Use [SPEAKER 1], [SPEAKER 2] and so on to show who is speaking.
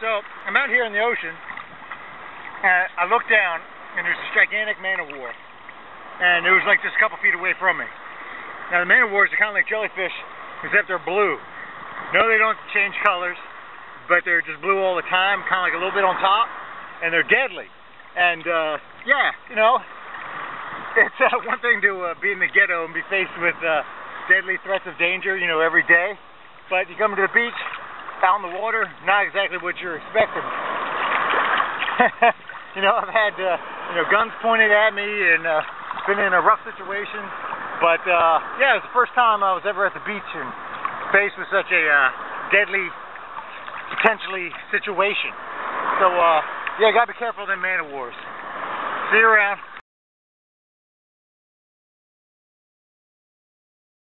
[SPEAKER 1] So I'm out here in the ocean, and I look down, and there's this gigantic man-o-war, and it was like just a couple feet away from me. Now the man-o-wars are kind of like jellyfish, except they're blue. No, they don't change colors, but they're just blue all the time, kind of like a little bit on top, and they're deadly. And yeah, you know, it's one thing to be in the ghetto and be faced with deadly threats of danger, you know, every day. But you come to the beach, out in the water, not exactly what you're expecting. You know, I've had you know, guns pointed at me and been in a rough situation. But yeah, it was the first time I was ever at the beach and faced with such a deadly, potentially situation. So yeah, you gotta be careful of them man-o-wars. See you around.